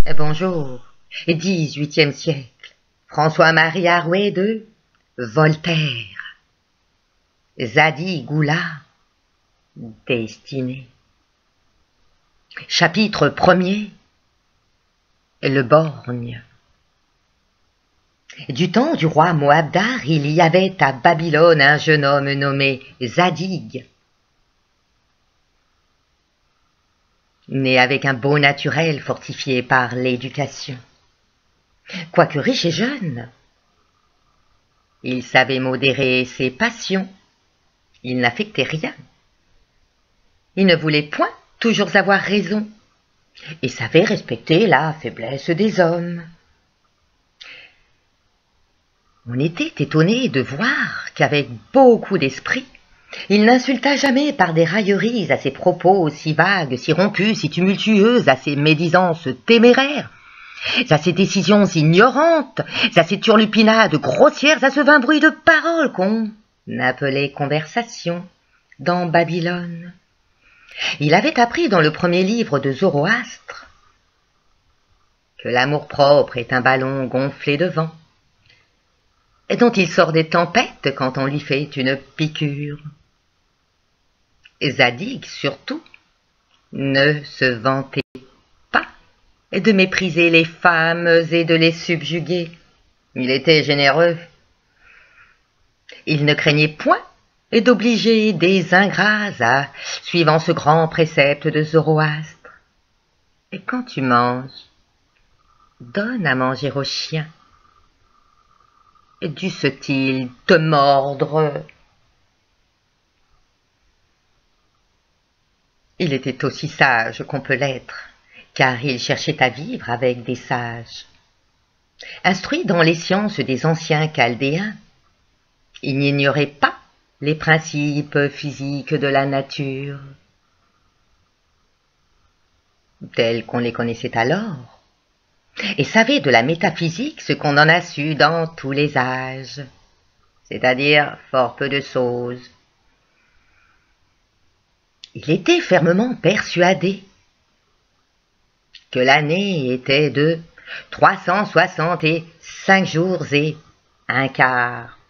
Bonjour, 18e siècle, François-Marie Arouet de Voltaire, Zadig ou la destinée. Chapitre 1er, le borgne. Du temps du roi Moabdar, il y avait à Babylone un jeune homme nommé Zadig, né avec un beau naturel fortifié par l'éducation. Quoique riche et jeune, il savait modérer ses passions, il n'affectait rien. Il ne voulait point toujours avoir raison, et savait respecter la faiblesse des hommes. On était étonné de voir qu'avec beaucoup d'esprit, il n'insulta jamais par des railleries à ses propos si vagues, si rompus, si tumultueuses, à ses médisances téméraires, à ses décisions ignorantes, à ses turlupinades grossières, à ce vain bruit de paroles qu'on appelait conversation dans Babylone. Il avait appris dans le premier livre de Zoroastre que l'amour-propre est un ballon gonflé de vent, et dont il sort des tempêtes quand on lui fait une piqûre. Zadig, surtout, ne se vantait pas de mépriser les femmes et de les subjuguer. Il était généreux. Il ne craignait point d'obliger des ingrats suivant ce grand précepte de Zoroastre. Et quand tu manges, donne à manger aux chiens. Dussent-ils te mordre? Il était aussi sage qu'on peut l'être, car il cherchait à vivre avec des sages. Instruit dans les sciences des anciens Chaldéens, il n'ignorait pas les principes physiques de la nature, tels qu'on les connaissait alors, et savait de la métaphysique ce qu'on en a su dans tous les âges, c'est-à-dire fort peu de choses. Il était fermement persuadé que l'année était de 365 jours et un quart.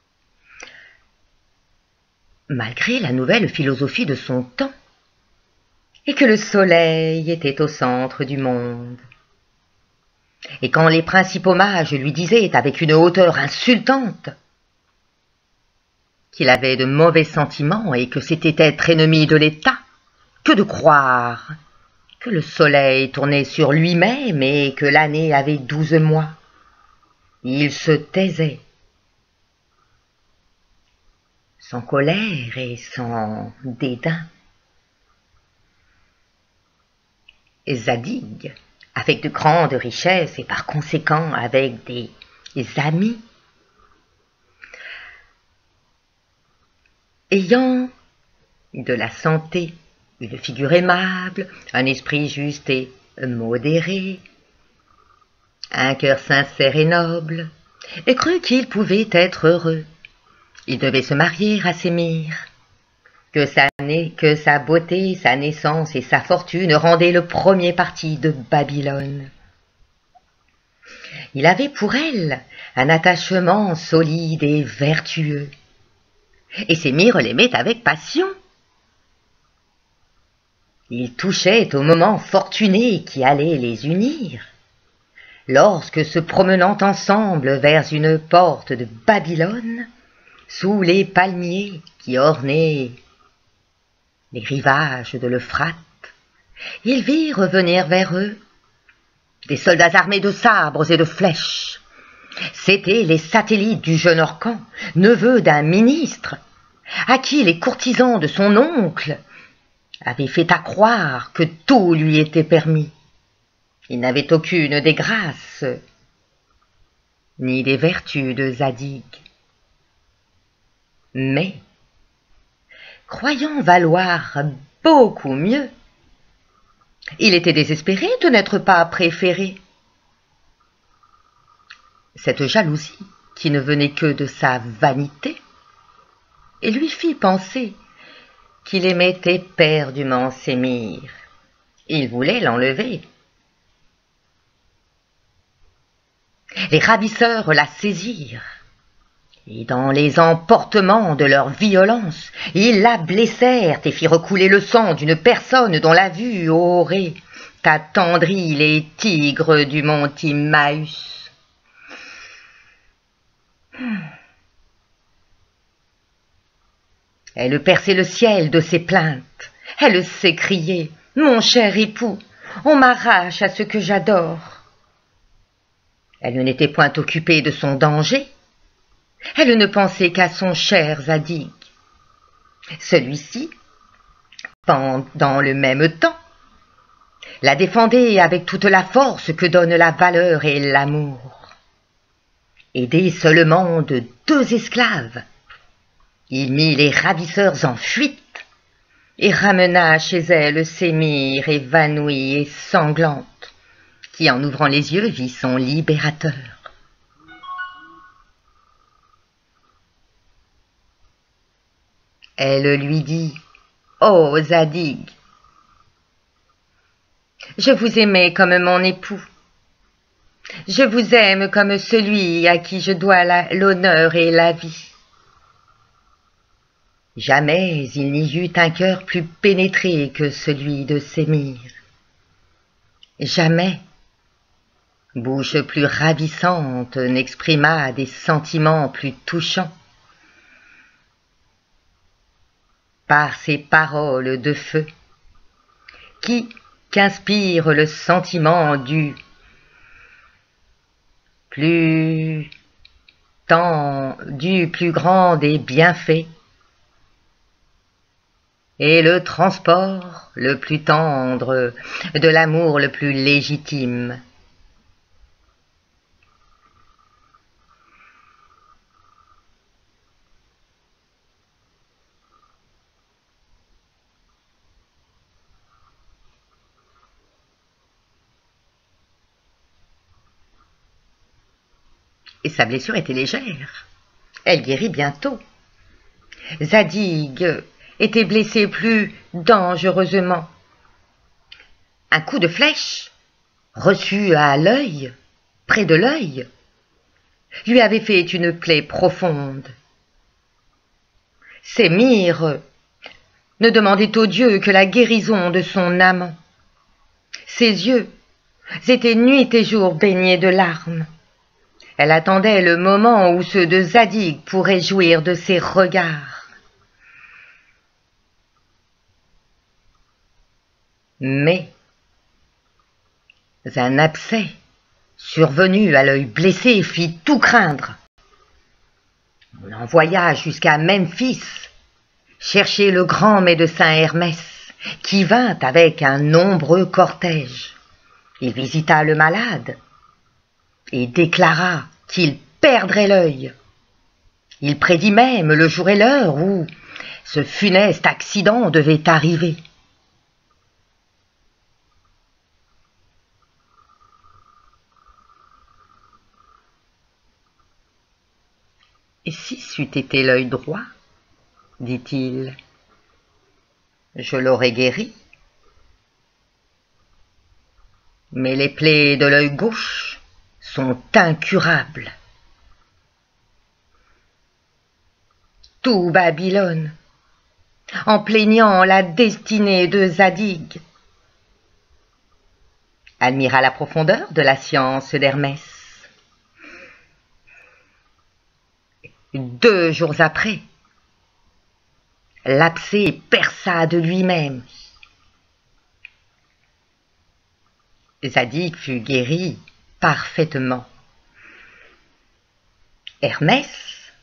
Malgré la nouvelle philosophie de son temps, et que le soleil était au centre du monde. Et quand les principaux mages lui disaient avec une hauteur insultante qu'il avait de mauvais sentiments et que c'était être ennemi de l'État, que de croire que le soleil tournait sur lui-même et que l'année avait 12 mois. Il se taisait, sans colère et sans dédain. Zadig, avec de grandes richesses et par conséquent avec des amis, ayant de la santé, une figure aimable, un esprit juste et modéré, un cœur sincère et noble, et crut qu'il pouvait être heureux. Il devait se marier à Sémire, que sa beauté, sa naissance et sa fortune rendaient le premier parti de Babylone. Il avait pour elle un attachement solide et vertueux, et Sémire l'aimait avec passion. Il touchait au moment fortuné qui allait les unir, lorsque, se promenant ensemble vers une porte de Babylone, sous les palmiers qui ornaient les rivages de l'Euphrate, ils virent revenir vers eux des soldats armés de sabres et de flèches. C'étaient les satellites du jeune Orcan, neveu d'un ministre, à qui les courtisans de son oncle avaient fait accroire que tout lui était permis. Il n'avait aucune des grâces, ni des vertus de Zadig. Mais, croyant valoir beaucoup mieux, il était désespéré de n'être pas préféré. Cette jalousie, qui ne venait que de sa vanité, lui fit penser qu'il aimait éperdument Sémire. Il voulait l'enlever. les ravisseurs la saisirent, et dans les emportements de leur violence, ils la blessèrent et firent couler le sang d'une personne dont la vue aurait attendri les tigres du mont Timaeus. Elle perçait le ciel de ses plaintes. Elle s'écriait « Mon cher époux, on m'arrache à ce que j'adore. » Elle n'était point occupée de son danger. Elle ne pensait qu'à son cher Zadig. Celui-ci, pendant le même temps, la défendait avec toute la force que donnent la valeur et l'amour. Aidé seulement de 2 esclaves, il mit les ravisseurs en fuite et ramena chez elle Sémire évanouie et sanglante, qui en ouvrant les yeux vit son libérateur. Elle lui dit « Ô Zadig, je vous aimais comme mon époux. Je vous aime comme celui à qui je dois l'honneur et la vie. Jamais il n'y eut un cœur plus pénétré que celui de Sémire. Jamais bouche plus ravissante n'exprima des sentiments plus touchants. Par ces paroles de feu, qu'inspire le sentiment du plus grand des bienfaits, et le transport le plus tendre de l'amour le plus légitime. Et sa blessure était légère. Elle guérit bientôt. Zadig était blessé plus dangereusement. Un coup de flèche, reçu à l'œil, près de l'œil, lui avait fait une plaie profonde. Sémire ne demandait au Dieu que la guérison de son amant. Ses yeux étaient nuit et jour baignés de larmes. Elle attendait le moment où ceux de Zadig pourraient jouir de ses regards. Mais un abcès survenu à l'œil blessé fit tout craindre. On l'envoya jusqu'à Memphis chercher le grand médecin Hermès, qui vint avec un nombreux cortège. Il visita le malade et déclara qu'il perdrait l'œil. Il prédit même le jour et l'heure où ce funeste accident devait arriver. Et si c'eût été l'œil droit, dit-il, je l'aurais guéri. Mais les plaies de l'œil gauche sont incurables. Tout Babylone, en plaignant la destinée de Zadig, admira la profondeur de la science d'Hermès. 2 jours après, l'abcès perça de lui-même. Zadig fut guéri parfaitement. Hermès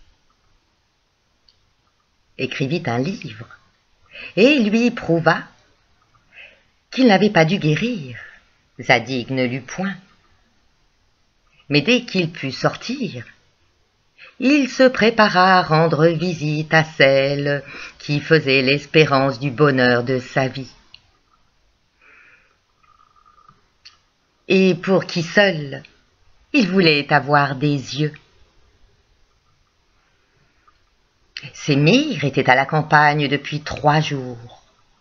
écrivit un livre et lui prouva qu'il n'avait pas dû guérir. Zadig ne lut point. Mais dès qu'il put sortir, il se prépara à rendre visite à celle qui faisait l'espérance du bonheur de sa vie, et pour qui seul il voulait avoir des yeux. Sémire était à la campagne depuis 3 jours.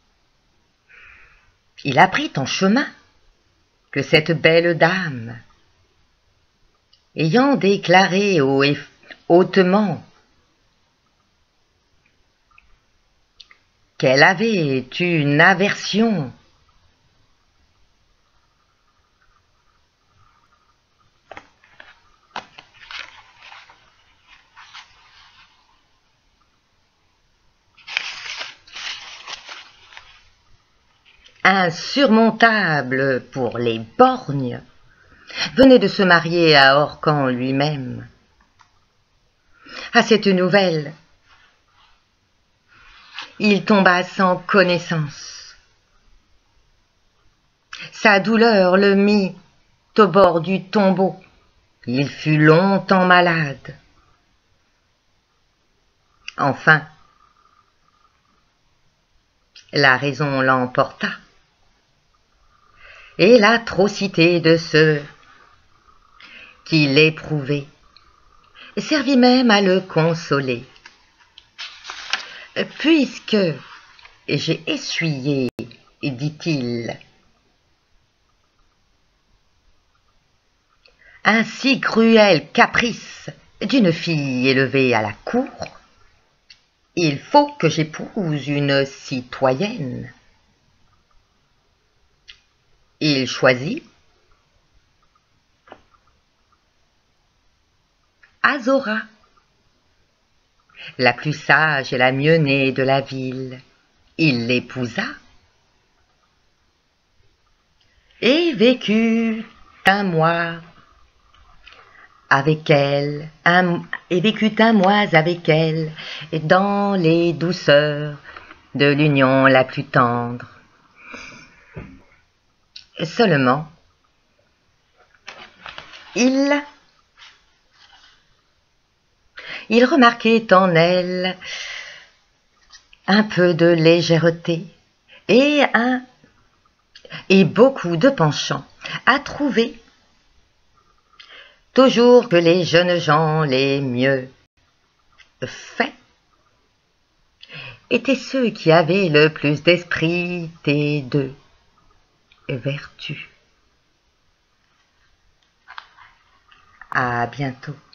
Il apprit en chemin que cette belle dame, ayant déclaré haut et hautement qu'elle avait une aversion insurmontable pour les borgnes, venait de se marier à Orcan lui-même. À cette nouvelle, il tomba sans connaissance. Sa douleur le mit au bord du tombeau. Il fut longtemps malade. Enfin, la raison l'emporta, et l'atrocité de ceux qui l'éprouvaient servit même à le consoler. Puisque j'ai essuyé, dit-il, un si cruel caprice d'une fille élevée à la cour, il faut que j'épouse une citoyenne. Il choisit Azora, la plus sage et la mieux née de la ville. Il l'épousa et vécut un mois avec elle, avec elle, dans les douceurs de l'union la plus tendre. Seulement, il remarquait en elle un peu de légèreté et beaucoup de penchant à trouver toujours que les jeunes gens les mieux faits étaient ceux qui avaient le plus d'esprit et de vertu. À bientôt.